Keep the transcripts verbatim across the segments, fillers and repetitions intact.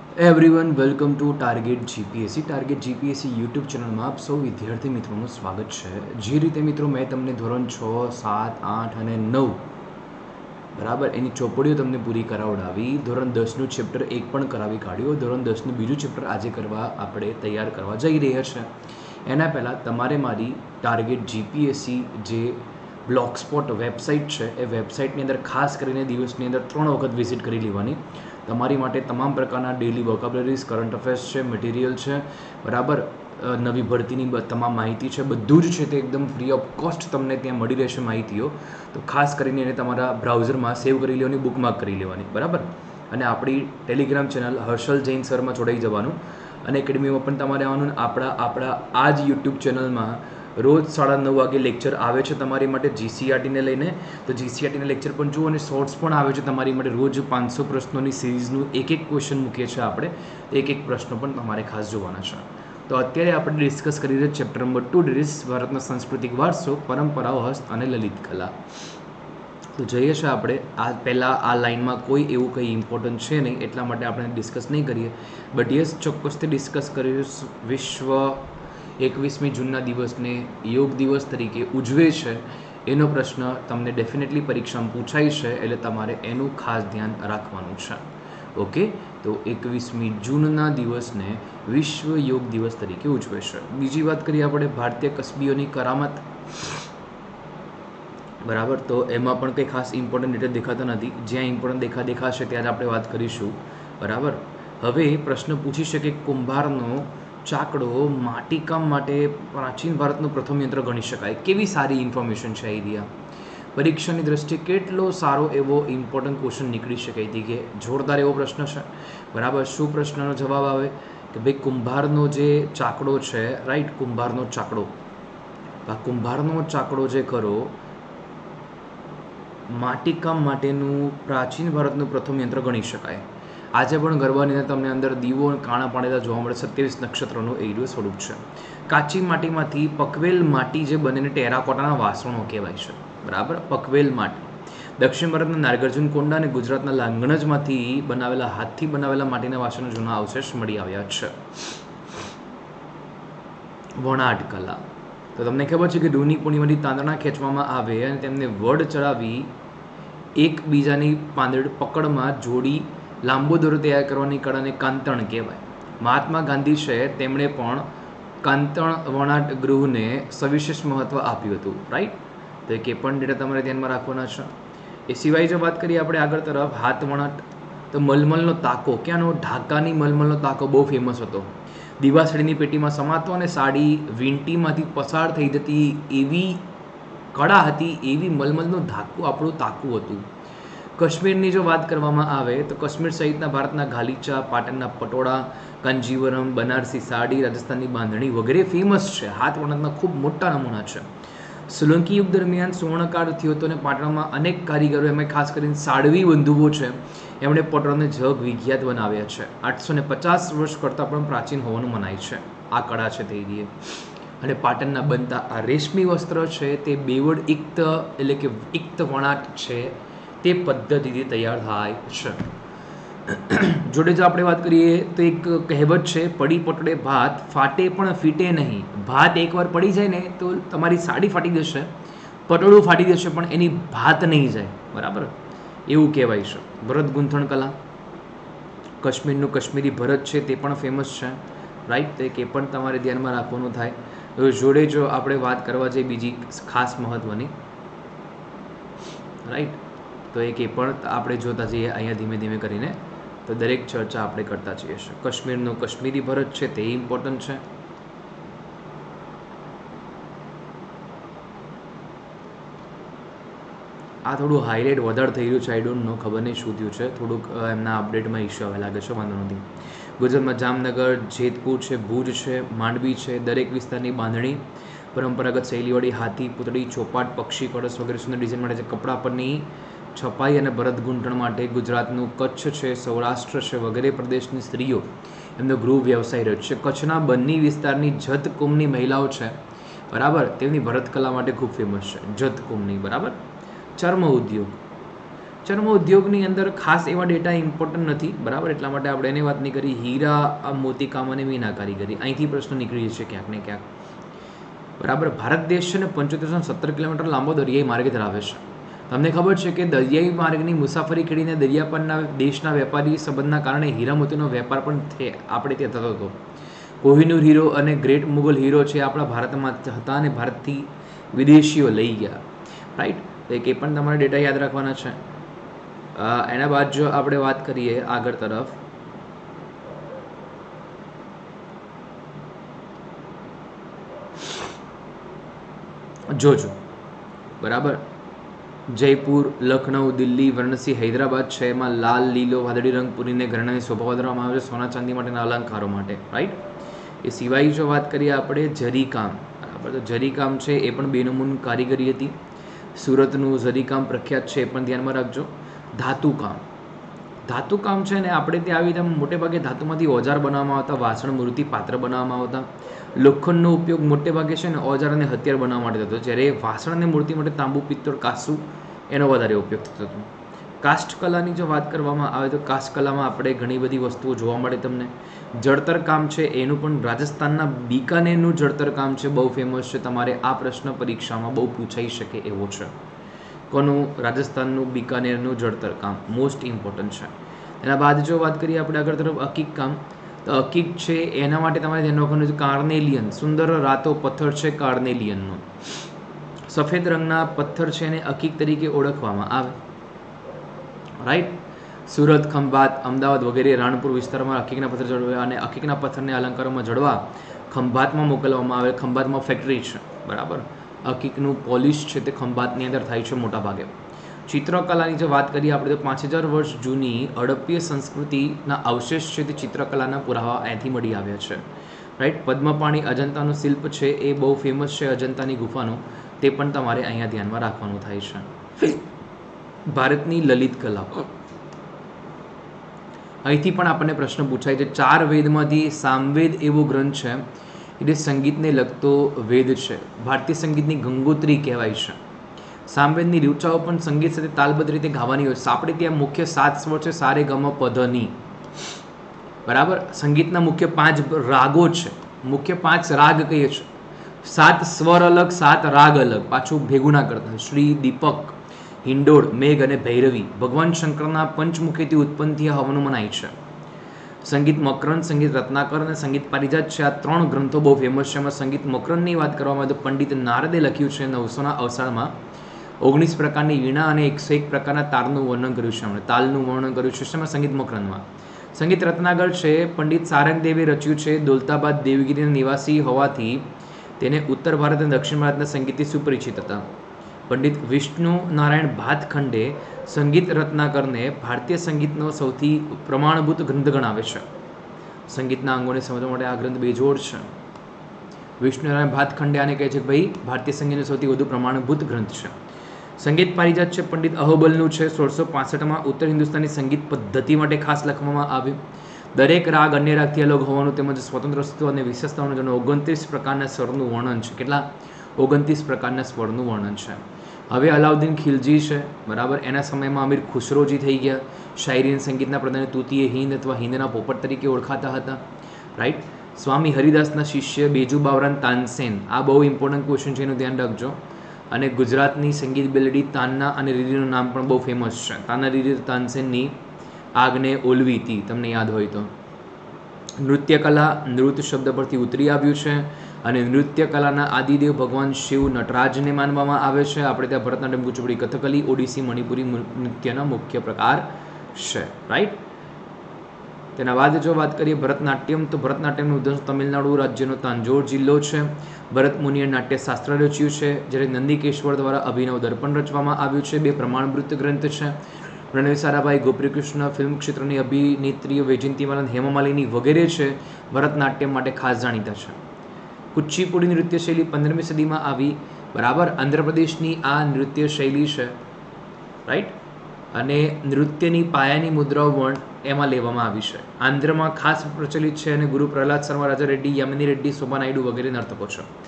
Everyone welcome to target GPSC target GPSC YouTube ચેનલમાં આપ સૌ વિદ્યાર્થી મિત્રોનું સ્વાગત છે. જે રીતે મિત્રો મેં તમને ધોરણ છ સાત આઠ અને નવ બરાબર એની ચોપડીઓ તમને પૂરી કરાવડાવી, ધોરણ દસનું ચેપ્ટર એક પણ કરાવી કાઢ્યું, ધોરણ દસનું બીજું ચેપ્ટર આજે કરવા આપણે તૈયાર કરવા જઈ રહ્યા છે. એના પહેલાં તમારે મારી ટાર્ગેટ જીપીએસસી જે બ્લોગસ્પોટ વેબસાઇટ છે એ વેબસાઇટની અંદર ખાસ કરીને દિવસની અંદર ત્રણ વખત વિઝિટ કરી લેવાની. તમારી માટે તમામ પ્રકારના ડેલી વોકેબ્યુલરીઝ, કરંટ અફેર્સ છે, મટીરિયલ છે, બરાબર, નવી ભરતીની તમામ માહિતી છે, બધું જ છે તે એકદમ ફ્રી ઓફ કોસ્ટ તમને ત્યાં મળી રહેશે માહિતીઓ. તો ખાસ કરીને એને તમારા બ્રાઉઝરમાં સેવ કરી લેવાની, બુકમાર્ક કરી લેવાની, બરાબર. અને આપણી ટેલિગ્રામ ચેનલ હર્ષલ જૈન સરમાં જોડાઈ જવાનું અને એકેડમીમાં પણ તમારે આવવાનું. આપણા આપણા આ જ યુટ્યુબ ચેનલમાં રોજ સાડા નવ વાગે લેક્ચર આવે છે તમારી માટે જીસીઆરટીને લઈને. તો જીસીઆરટીના લેક્ચર પણ જુઓ અને શોર્ટ્સ પણ આવે છે તમારી માટે. રોજ પાંચસો પ્રશ્નોની સિરીઝનું એક એક ક્વેશ્ચન મૂકીએ છીએ આપણે. એક એક પ્રશ્નો પણ તમારે ખાસ જોવાના છે. તો અત્યારે આપણે ડિસ્કસ કરી રહ્યા ચેપ્ટર નંબર ટુ ડિરીસ ભારતનો સાંસ્કૃતિક વારસો, પરંપરાઓ, હસ્ત અને લલિત કલા. તો જઈએ છીએ આપણે. આ પહેલાં આ લાઇનમાં કોઈ એવું કંઈ ઇમ્પોર્ટન્ટ છે નહીં એટલા માટે આપણે ડિસ્કસ નહીં કરીએ. બટ યસ, ચોક્કસથી ડિસ્કસ કરીશું. વિશ્વ એકવીસમી જૂનના દિવસને યોગ દિવસ તરીકે ઉજવે છે એનો પ્રશ્ન તમને ડેફિનેટલી પરીક્ષામાં પૂછાય છે, એટલે તમારે એનું ખાસ ધ્યાન રાખવાનું છે. ઓકે, તો એકવીસમી જૂનના દિવસને વિશ્વ યોગ દિવસ તરીકે ઉજવે છે. બીજી વાત કરીએ આપણે ભારતીય કસબીઓની કરામત, બરાબર. તો એમાં પણ કંઈ ખાસ ઇમ્પોર્ટન્ટ ડિટેલ દેખાતા નથી. જ્યાં ઇમ્પોર્ટન્ટ દેખા દેખાશે ત્યાં જ આપણે વાત કરીશું, બરાબર. હવે પ્રશ્ન પૂછી શકે કુંભારનો ચાકડો માટીકામ માટે પ્રાચીન ભારતનું પ્રથમ યંત્ર ગણી શકાય. કેવી સારી ઇન્ફોર્મેશન છે આઈડિયા. પરીક્ષાની દ્રષ્ટિએ કેટલો સારો એવો ઇમ્પોર્ટન્ટ ક્વેશ્ચન નીકળી શકે હતી કે જોરદાર એવો પ્રશ્ન છે, બરાબર. શું પ્રશ્નનો જવાબ આવે કે ભાઈ કુંભારનો જે ચાકડો છે, રાઈટ, કુંભારનો ચાકડો. આ કુંભારનો ચાકડો જે ખરો માટીકામ માટેનું પ્રાચીન ભારતનું પ્રથમ યંત્ર ગણી શકાય. આજે પણ ગરબાની અંદર તમને અંદર દીવો કાણા પાડેલા જોવા મળે. સત્યાવીસ નક્ષત્રનું એરિયો સ્વરૂપ છે. કાચી માટીમાંથી પકવેલ માટી જે બનેને ટેરાકોટાના વાસણો કહેવાય છે, બરાબર. પકવેલ માટી દક્ષિણ ભારતના નાગાર્જુન કોંડા અને ગુજરાતના લાંગણજમાંથી બનાવેલા હાથથી બનાવેલા માટીના વાસણો જૂના અવશેષ મળી આવ્યા છે. વણાટ કલા. તો તમને ખબર છે કે રૂની પૂર્ણિમાથી તાંદણા ખેંચવામાં આવે અને તેમને વડ ચડાવી એકબીજાની પાંદડ પકડમાં જોડી લાંબો દોરો તૈયાર કરવાની કળાને કાંતણ કહેવાય. મહાત્મા ગાંધી છે તેમણે પણ કાંતણ વણાટ ગૃહને સવિશેષ મહત્ત્વ આપ્યું હતું, રાઈટ. તો એ પણ ડેટા તમારે ધ્યાનમાં રાખવાના છે. એ સિવાય જો વાત કરીએ આપણે આગળ તરફ હાથ વણાટ, તો મલમલનો તાકો, ક્યાંનો? ઢાકાની મલમલનો તાકો બહુ ફેમસ હતો. દીવાસળીની પેટીમાં સમાતો અને સાડી વીંટીમાંથી પસાર થઈ જતી એવી કળા હતી, એવી મલમલનું ધાકું આપણું તાકું હતું. કાશ્મીરની જો વાત કરવામાં આવે તો કાશ્મીર સહિતના ભારતના ગાલીચા, પાટણના પટોળા, કાંજીવરમ, બનારસી સાડી, રાજસ્થાનની બાંધણી વગેરે ફેમસ છે. હાથ વણાટના ખૂબ મોટા નમૂના છે. સોલંકી યુગ દરમિયાન સુવર્ણકાળ થયો હતો અને પાટણમાં અનેક કારીગરો, એમાં ખાસ કરીને સાડવી બંધુઓ છે, એમણે પટોળાને જગ વિખ્યાત બનાવ્યા છે. આઠસો ને પચાસ વર્ષ કરતાં પણ પ્રાચીન હોવાનું મનાય છે આ કળા છે તે રીતે. અને પાટણના બનતા આ રેશમી વસ્ત્ર છે તે બેવડ ઇક્ત એટલે કે ઇક્ત વણાટ છે તે પદ્ધતિથી તૈયાર થાય છે. જોડે જો આપણે વાત કરીએ તો એક કહેવત છે, પડી પટોળે ભાત ફાટે પણ ફીટે નહીં. ભાત એકવાર પડી જાય ને તો તમારી સાડી ફાટી જશે, પટોળું ફાટી જશે, પણ એની ભાત નહીં જાય, બરાબર, એવું કહેવાય છે. ભરત ગૂંથણ કલા, કાશ્મીરનું કાશ્મીરી ભરત છે તે પણ ફેમસ છે, રાઈટ. તો એ પણ તમારે ધ્યાનમાં રાખવાનું થાય. જોડે જો આપણે વાત કરવા જઈએ બીજી ખાસ મહત્વની, રાઈટ, તો એક એ પણ આપણે જોતા જઈએ અહીંયા ધીમે ધીમે કરીને. તો દરેક ચર્ચા આપણે કરતા જઈએ છીએ. કાશ્મીરનું કાશ્મીરી ભરત છે તે ઇમ્પોર્ટન્ટ છે. આ થોડું હાઇલાઇટ વધારે થઈ રહ્યું છે, આઈ ડોન્ટ નો, ખબર નહીં શું થયું છે, થોડુંક એમના અપડેટમાં ઇસ્યુ આવે લાગે છે, વાંધો નથી. ગુજરાતમાં જામનગર, જેતપુર છે, ભુજ છે, માંડવી છે, દરેક વિસ્તારની બાંધણી પરંપરાગત શૈલીવાળી હાથી, પૂતળી, ચોપાટ, પક્ષી, કળશ વગેરે સુંદર ડિઝાઇન માટે છે. કપડાં પરની છપાઈ અને ભરત ગૂંથણ માટે ગુજરાતનું કચ્છ છે, સૌરાષ્ટ્ર છે વગેરે પ્રદેશની સ્ત્રીઓ એમનો ગૃહ વ્યવસાય રહ્યો છે. કચ્છના બન્ની વિસ્તારની જત કુમની મહિલાઓ છે, બરાબર, તેમની ભરતકલા માટે ખૂબ ફેમસ છે, જત કુમની, બરાબર. ચર્મ ઉદ્યોગ, ચર્મ ઉદ્યોગની અંદર ખાસ એવા ડેટા ઇમ્પોર્ટન્ટ નથી, બરાબર, એટલા માટે આપણે એની વાત નહીં કરી. હીરા, મોતીકામ અને મીના કારીગરી, અહીંથી પ્રશ્ન નીકળી જશે ક્યાંક ને ક્યાંક, બરાબર. ભારત દેશ છે ને પંચોતેરસો સત્તર કિલોમીટર લાંબો દરિયાઈ માર્ગ ધરાવે છે. તમને ખબર છે કે દરિયાઈ માર્ગની મુસાફરી કરીને દરિયા પરના દેશના વેપારી સંબંધના કારણે હીરા મોતીનો વેપાર પણ આપણે ત્યાં થતો હતો. કોહિનૂર હીરો અને ગ્રેટ મુગલ હીરો છે આપણા ભારતમાં હતા અને ભારતથી વિદેશીઓ લઈ ગયા, રાઈટ. તો એ પણ તમારે ડેટા યાદ રાખવાના છે. એના બાદ જો આપણે વાત કરીએ આગળ તરફ, જોજો, બરાબર. જયપુર, લખનઉ, દિલ્હી, વારાણસી, હૈદરાબાદ છે એમાં લાલ, લીલો, વાદળી રંગ પૂરીને ઘરેણાની શોભા વધારવામાં આવે છે સોના ચાંદી માટેના અલંકારો માટે, રાઈટ. એ સિવાય જો વાત કરીએ આપણે જરીકામ, બરાબર, તો જરીકામ છે એ પણ બેનમૂન કારીગરી હતી. સુરતનું જરીકામ પ્રખ્યાત છે, એ પણ ધ્યાનમાં રાખજો. ધાતુકામ, ધાતુકામ છે ને આપણે ત્યાં આવી રીતે મોટે ભાગે ધાતુમાંથી ઓજાર બનાવવામાં આવતા, વાસણ, મૂર્તિ, પાત્ર બનાવવામાં આવતા. લોખંડનો ઉપયોગ મોટે ભાગે છે ને ઓજાર અને હથિયાર બનાવવા માટે થતો, જ્યારે વાસણ અને મૂર્તિ માટે તાંબુ, પિત્તળ, કાંસુ એનો વધારે ઉપયોગ થતો હતો. કાસ્ટ કલાની જો વાત કરવામાં આવે તો કાસ્ટ કલામાં આપણે ઘણી બધી વસ્તુઓ જોવા મળે તમને. જળતર કામ છે એનું પણ રાજસ્થાનના બીકાનેરનું જળતર કામ છે, બહુ ફેમસ છે. તમારે આ પ્રશ્ન પરીક્ષામાં બહુ પૂછાઈ શકે એવો છે. કોનું? રાજસ્થાનનું બીકાનેરનું જળતર કામ મોસ્ટ ઇમ્પોર્ટન્ટ છે. એના બાદ જો વાત કરીએ આપણે આગળ તરફ અકીક કામ, તો અકીક છે એના માટે તમારે ધ્યાન રાખવાનું છે કાર્નેલિયન, સુંદર રાતો પથ્થર છે કાર્નેલિયનનો. સફેદ રંગના પથ્થર છે એને અકીક તરીકે ઓળખવામાં આવે, રાઈટ. સુરત, ખંભાત, અમદાવાદ વગેરે રાણપુર વિસ્તારમાં અકીકના પથ્થર જળવા અને અકીકના પથ્થરને અલંકારોમાં જળવા ખંભાતમાં મોકલવામાં આવે. ખંભાતમાં ફેક્ટરી છે, બરાબર. અકીકનું પોલિશ છે તે ખંભાતની અંદર થાય છે મોટા ભાગે. ચિત્રકલાની જો વાત કરીએ આપણે તો પાંચ હજાર વર્ષ જૂની હડપ્પીય સંસ્કૃતિના અવશેષ છે તે ચિત્રકલાના પુરાવા અહીંથી મળી આવ્યા છે, રાઈટ. પદ્મપાણી અજંતાનું શિલ્પ છે એ બહુ ફેમસ છે, અજંતાની ગુફાનું, તે પણ તમારે અહીંયા ધ્યાનમાં રાખવાનું થાય છે. ભારતની લલિત કલા, અહીંથી પણ આપણને પ્રશ્ન પૂછાય છે. ચાર વેદમાંથી સામવેદ એવો ગ્રંથ છે એટલે સંગીતને લગતો વેદ છે. ભારતીય સંગીતની ગંગોત્રી કહેવાય છે. સામવેદની ઋચાઓ પણ સંગીત સાથે તાલબદ્ધ રીતે ગાવાની હોય છે. આપણે ત્યાં મુખ્ય સાત સ્વર છે સા રે ગ મ પ ધ ની, બરાબર. સંગીતના મુખ્ય પાંચ રાગો છે, મુખ્ય પાંચ રાગ કહીએ છીએ. સાત સ્વર અલગ, સાત રાગ અલગ, પાછું ભેગું ના કરતા. શ્રી, દીપક, હિંડોળ, મેઘ અને ભૈરવી ભગવાન શંકરના પંચમુખીથી ઉત્પન્ન થયા હોવાનું મનાય છે. સંગીત મકરંદ, સંગીત રત્નાકર અને સંગીત પારિજાત છે આ ત્રણ ગ્રંથો બહુ ફેમસ છે. એમાં સંગીત મકરંદની વાત કરવામાં આવે તો પંડિત નારદે લખ્યું છે નવસોના અવસાળમાં. ઓગણીસ પ્રકારની વીણા અને એકસો એક પ્રકારના તારનું વર્ણન કર્યું છે, એમણે તાલનું વર્ણન કર્યું છે એમાં સંગીત મકરંદમાં. સંગીત રત્નાકર છે પંડિત સારંગદેવે રચ્યું છે. દૌલતાબાદ દેવગીરીના નિવાસી હોવાથી તેને ઉત્તર ભારત અને દક્ષિણ ભારતના સંગીતથી સુપરિચિત હતા. પંડિત વિષ્ણુ નારાયણ ભાતખંડે સંગીત રત્નાકરને ભારતીય સંગીતનો સૌથી પ્રમાણભૂત ગ્રંથ ગણાવે છે. સંગીતના અંગોને સમજવા માટે આ ગ્રંથ બેજોડ છે. વિષ્ણુ નારાયણ ભાતખંડે આને કહે છે કે ભાઈ ભારતીય સંગીતનો સૌથી વધુ પ્રમાણભૂત ગ્રંથ છે. સંગીત પારિજાત છે પંડિત અહોબલનું છે. સોળસો પાસઠમાં ઉત્તર હિન્દુસ્તાની સંગીત પદ્ધતિ માટે ખાસ લખવામાં આવ્યું. દરેક રાગ અન્ય રાગથી અલગ હોવાનું તેમજ સ્વતંત્ર અસ્તિત્વ અને વિશેષતાઓનું જેનું ઓગણત્રીસ પ્રકારના સ્વરનું વર્ણન છે. કેટલા? ઓગણત્રીસ પ્રકારના સ્વરનું વર્ણન છે. હવે અલાઉદ્દીન ખિલજી છે, બરાબર. એના સમયમાં અમીર ખુશરોજી થઈ ગયા. શાયરી અને સંગીતના પ્રધાને તૂતીએ હિંદ અથવા હિંદના પોપટ તરીકે ઓળખાતા હતા, રાઈટ. સ્વામી હરિદાસના શિષ્ય બેજુ બાવરાન તાનસેન, આ બહુ ઇમ્પોર્ટન્ટ ક્વેશ્ચન છે, એનું ધ્યાન રાખજો. અને ગુજરાતની સંગીત બેલડી તાન્ના અને રીરીનું નામ પણ બહુ ફેમસ છે. તાના રીરી તાનસેનની આગને ઓલવી હતી, તમને યાદ હોય તો. નૃત્ય કલા નૃત્ય શબ્દ પરથી ઉતરી આવ્યું છે અને નૃત્ય કલાના આદિદેવ ભગવાન શિવ નટરાજને માનવામાં આવે છે. આપણે ત્યાં ભરતનાટ્યમ, કુચીપુડી, કથકલી, ઓડિસી, મણિપુરી નૃત્યના મુખ્ય પ્રકાર છે, રાઈટ. તેના બાદ જો વાત કરીએ ભરતનાટ્યમ, તો ભરતનાટ્યમનું ઉદ્ગમ તમિલનાડુ રાજ્યનો તાંજોર જિલ્લો છે. ભરત મુનિએ નાટ્યશાસ્ત્ર રચ્યું છે, જ્યારે નંદિકેશ્વર દ્વારા અભિનવ દર્પણ રચવામાં આવ્યું છે. બે પ્રમાણભૂત ગ્રંથ છે. રણવીર સારાભાઈ, ગોપીકૃષ્ણ, ફિલ્મ ક્ષેત્રની અભિનેત્રીઓ વૈજયંતીમાલા, હેમામાલિની વગેરે છે ભરતનાટ્યમ માટે ખાસ જાણીતા છે. કુચીપુડી નૃત્ય શૈલી પંદરમી સદીમાં આવી, બરાબર. આંધ્રપ્રદેશની આ નૃત્ય શૈલી છે, રાઈટ. અને નૃત્યની પાયાની મુદ્રાઓ પણ એમાં લેવામાં આવી છે. આંધ્રમાં ખાસ પ્રચલિત છે અને ગુરુ પ્રહલાદ શર્મા, રાજા રેડ્ડી, યામિની રેડ્ડી, શોભા નાયડુ વગેરે નર્તકો છે.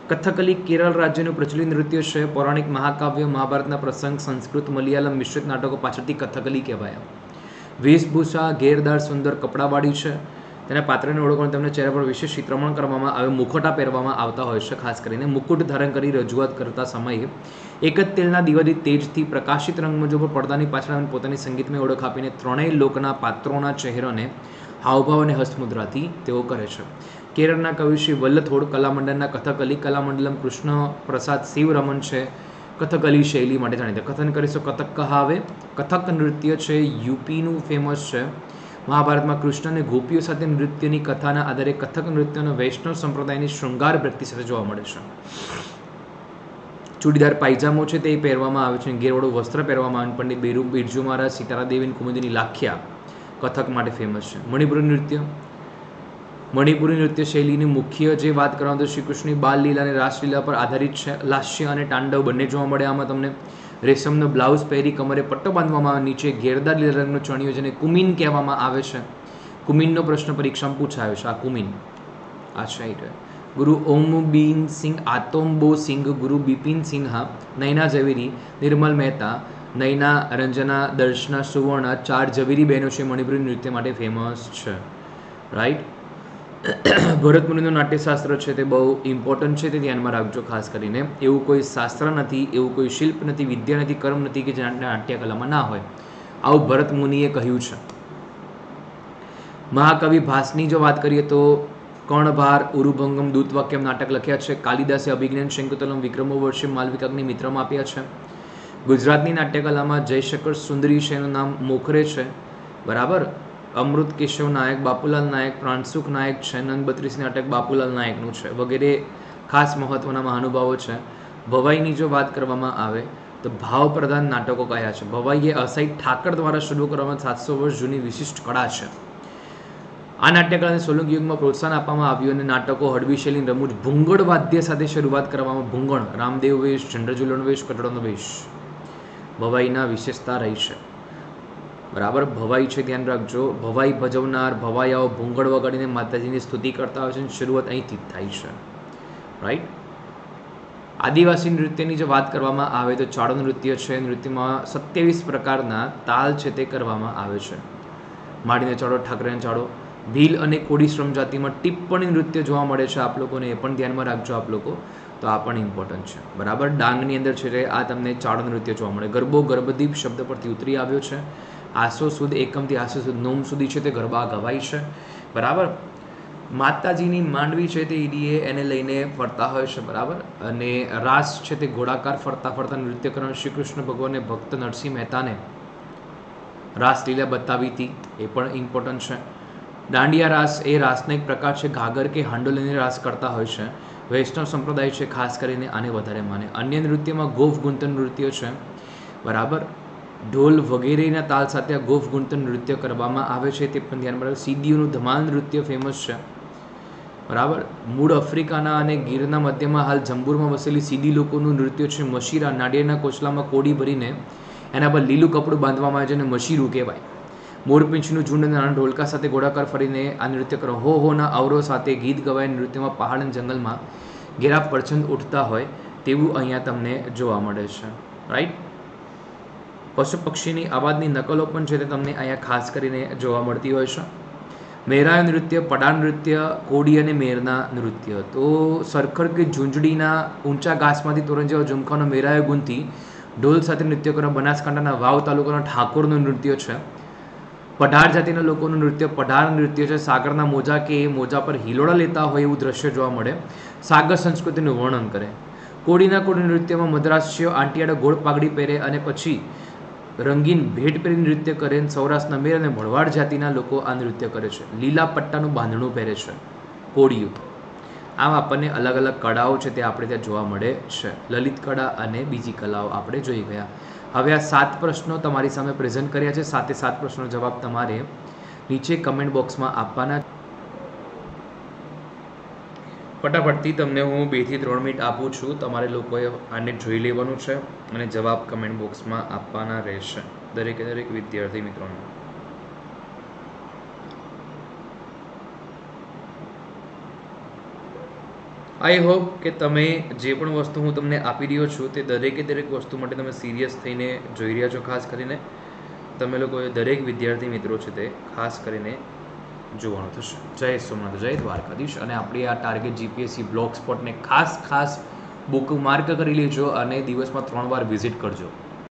કથકલી કેરળ રાજ્યનું પ્રચલિત નૃત્ય છે. પૌરાણિક મહાકાવ્ય મહાભારતના પ્રસંગ સંસ્કૃત મલયાલમ મિશ્રિત નાટકો પાછળથી કથકલી કહેવાય. વેશભૂષા ઘેરદાર સુંદર કપડાવાળી છે. તેના પાત્રને ઓળખવાનું તેમને ચહેરા પર વિશેષ ચિત્રમણ કરવામાં આવે. મુખોટા પહેરવામાં આવતા હોય છે. ખાસ કરીને મુકુટ ધારણ કરી રજૂઆત કરતા સમયે એક જ તેલના દીવાથી તેજથી પ્રકાશિત રંગમંચ પર પડદાની પાછળ પોતાની સંગીતમય ઓળખ આપીને ત્રણેય લોકના પાત્રોના ચહેરાને હાવભાવ અને હસ્તમુદ્રાથી તેઓ કરે છે. કેરળના કવિ શ્રી વલ્લથોડ કલામંડળના કથકલી કલામંડલમ કૃષ્ણ પ્રસાદ શિવરમન છે કથકલી શૈલી માટે જાણીતા. કથન કરીશું કથક કહાવે. કથક નૃત્ય છે યુપીનું ફેમસ છે. મહાભારતમાં કૃષ્ણ અને ગોપીઓ સાથે નૃત્યની કથાના આધારે કથક નૃત્યનો વૈષ્ણવ સંપ્રદાયની શૃંગાર વ્યક્તિ સાથે જોવા મળે છે. ચૂડીદાર પાયજામો છે તે પહેરવામાં આવે છે. ઘેરવાળું વસ્ત્ર પહેરવામાં આવે. પંડિત બિરુ બિરજુ મહારાજ સીતારા દેવી કુમુદીની લાખ્યા કથક માટે ફેમસ છે. મણિપુરી નૃત્ય મણિપુરી નૃત્ય શૈલીની મુખ્ય જે વાત કરવામાં તો શ્રી કૃષ્ણની બાલ લીલા અને રાસલીલા પર આધારિત છે. લાસ્ય અને તાંડવ બંને જોવા મળે. આમાં તમને રેશમનો બ્લાઉઝ પહેરી કમરે પટ્ટો બાંધવામાં આવે. નીચે ઘેરદાર લીલા રંગનો ચણિયો જેને કુમીન કહેવામાં આવે છે. કુમીનનો પ્રશ્ન પરીક્ષામાં પૂછાયો છે. આ કુમીન આ છે. ગુરુ ઓમબીન સિંહ આતોમ્બો સિંહ ગુરુ બિપિન સિન્હા નૈના ઝવેરી નિર્મલ મહેતા નૈના રંજના દર્શના સુવર્ણ ચાર ઝવેરી બહેનો છે મણિપુરી નૃત્ય માટે ફેમસ છે. રાઈટ. ભરત મુનિનું નાટ્યશાસ્ત્ર છે તે બહુ ઇમ્પોર્ટન્ટ છે, તે ધ્યાનમાં રાખજો. ખાસ કરીને એવું કોઈ શાસ્ત્ર નથી, એવું કોઈ શિલ્પ નથી, વિદ્યા નથી, કર્મ નથી કે જે નાટ્યકલામાં ના હોય. આવું ભરત મુનિએ કહ્યું છે. મહાકવિ ભાસની જો વાત કરીએ તો કર્ણભાર ઉરુભંગમ દૂતવાક્યમ નાટક લખ્યા છે. કાલિદાસે અભિજ્ઞાન શંકુતલમ વિક્રમો વર્ષે માલવિકાગ્નિ મિત્રમાં આપ્યા છે. ગુજરાતની નાટ્યકલામાં જયશંકર સુંદરી છે એનું નામ મોખરે છે. બરાબર. અમૃત કેશવ નાયક, બાપુલાલ નાયક, પ્રાણસુખ નાયક છે. નંદ બત્રીસ નાટક બાપુલાલ નાયકનું છે વગેરે ખાસ મહત્વના મહાનુભાવો છે. ભવાઈની જો વાત કરવામાં આવે તો ભાવ પ્રધાન નાટકો કયા છે? ભવાઈ એ અસાઈ ઠાકર દ્વારા શરૂ કરવામાં સાતસો વર્ષ જૂની વિશિષ્ટ કળા છે. આ નાટ્યકળાને સોલંકી યુગમાં પ્રોત્સાહન આપવામાં આવ્યું અને નાટકો હળવી શૈલીની રમૂજ ભૂંગળ વાદ્ય સાથે શરૂઆત કરવામાં. ભૂંગળ રામદેવ વેશ, ઝંડરઝુલણ વેશ, કટોળાનો વેશ ભવાઈના વિશેષતા રહી છે. બરાબર. ભવાઈ છે ધ્યાન રાખજો. ભવાઈ ભજવનાર ભવાયાઓ ભૂંગળ વગાડીને માતાજીની સ્તુતિ કરતા હોય છે અને શરૂઆત અહીંથી જ થાય છે. રાઈટ. આદિવાસી નૃત્યની જો વાત કરવામાં આવે તો ચાડો નૃત્ય છે. નૃત્યમાં સત્યાવીસ પ્રકારના તાલ છે તે કરવામાં આવે છે. માડીને ચાડો, ઠાકરેને ચાડો. ભીલ અને કોડી શ્રમ જાતિમાં ટિપ્પણી નૃત્ય જોવા મળે છે. આપ લોકોને એ પણ ધ્યાનમાં રાખજો આપ લોકો, તો આ પણ ઇમ્પોર્ટન્ટ છે. બરાબર. ડાંગની અંદર છે આ તમને ચાડો નૃત્ય જોવા મળે. ગરબો ગર્ભદીપ શબ્દ પરથી ઉતરી આવ્યો છે. આસો સુદ એકમથી આસો સુદ નોમ સુધી છે તે ગરબા ગવાય છે. બરાબર. માતાજીની માંડવી છે તે ઈડીએ એને લઈને ફરતા હોય છે. બરાબર. અને રાસ છે તે ગોળાકાર ફરતા ફરતા નૃત્ય કરવાનું. શ્રી કૃષ્ણ ભગવાને ભક્ત નરસિંહ મહેતાને રાસલીલા બતાવી હતી, એ પણ ઇમ્પોર્ટન્ટ છે. દાંડિયા રાસ એ રાસનો એક પ્રકાર છે. ઘાગર કે હાંડો લઈને રાસ કરતા હોય છે. વૈષ્ણવ સંપ્રદાય છે ખાસ કરીને આને વધારે માને. અન્ય નૃત્યમાં ગોફ ગુંતન નૃત્ય છે. બરાબર. ઢોલ વગેરેના તાલ સાથે આ ગોફ ગુંતન નૃત્ય કરવામાં આવે છે, તે પણ ધ્યાનમાં રાખો. સીડીઓનું ધમાલ નૃત્ય ફેમસ છે. બરાબર. મૂળ આફ્રિકાના અને ગીરના મધ્યમાં હાલ જંબુરમાં વસેલી સીડી લોકોનું નૃત્ય છે. મશીરા નાળિયેરના કોચલામાં કોડી ભરીને એના પર લીલું કપડું બાંધવામાં આવે છે અને મશીરું કહેવાય. મોરપીંછનું ઝુંડ અને નાના ઢોલકા સાથે ગોળાકાર ફરીને આ નૃત્ય કરો. હો હોના અવરો સાથે ગીત ગવાય. નૃત્યમાં પહાડ અને જંગલમાં ઘેરા પરછંદ ઉઠતા હોય તેવું અહીંયા તમને જોવા મળે છે. રાઈટ. પશુ પક્ષીની અવાજની નકલો પણ છે તે તમને અહીંયા ખાસ કરીને જોવા મળતી હોય છે. મેરાય નૃત્ય, પડાર નૃત્ય, કોડી અને મેરના નૃત્ય. તો સરખડ કે ઝૂંઝડીના ઊંચા ઘાસમાંથી તોરણ જેવા ઝુમખાનો મેરાયો ગુંથી ઢોલ સાથે નૃત્ય કરવા. બનાસકાંઠાના વાવ તાલુકાના ઠાકોરનું નૃત્ય છે. પઢાર જાતિના લોકોનું નૃત્ય પઢાર નૃત્ય છે. સાગરના મોજા કે મોજા પર હિલોડા લેતા હોય એવું દ્રશ્ય જોવા મળે. સાગર સંસ્કૃતિનું વર્ણન કરે. કોડીના કોડી નૃત્યમાં મદ્રાસીઓ આંટિયાડા ગોળ પાઘડી પહેરે અને પછી રંગીન ભેટ પહેરી નૃત્ય કરે. સૌરાષ્ટ્રના મેર અને ભરવાડ જાતિના લોકો આ નૃત્ય કરે છે. લીલા પટ્ટાનું બાંધણું પહેરે છે કોળીઓ. આમ આપણને અલગ અલગ કળાઓ છે તે આપણે ત્યાં જોવા મળે છે. લલિત કળા અને બીજી કલાઓ આપણે જોઈ ગયા. હવે આ સાત પ્રશ્નો તમારી સામે પ્રેઝન્ટ કર્યા છે. સાતે સાત પ્રશ્નો જવાબ તમારે નીચે કમેન્ટ બોક્સમાં આપવાના. ફટાફટથી તમને હું બે થી ત્રણ મિનિટ આપું છું. તમારે લોકોએ આને જોઈ લેવાનું છે અને જવાબ કમેન્ટ બોક્સમાં આપવાના રહેશે દરેકે દરેક વિદ્યાર્થી મિત્રોને. આઈ હોપ કે તમે જે પણ વસ્તુ હું તમને આપી રહ્યો છું તે દરેકે દરેક વસ્તુ માટે તમે સિરિયસ થઈને જોઈ રહ્યા છો. ખાસ કરીને તમે લોકોએ દરેક વિદ્યાર્થી મિત્રો છે તે ખાસ કરીને જોવાનું થશે. જય સોમનાથ, જય દ્વારકાધીશ. અને આપણી આ ટાર્ગેટ જીપીએસસી બ્લોગ સ્પોટને ખાસ ખાસ બુક માર્ક કરી લેજો અને દિવસમાં ત્રણ વાર વિઝિટ કરજો.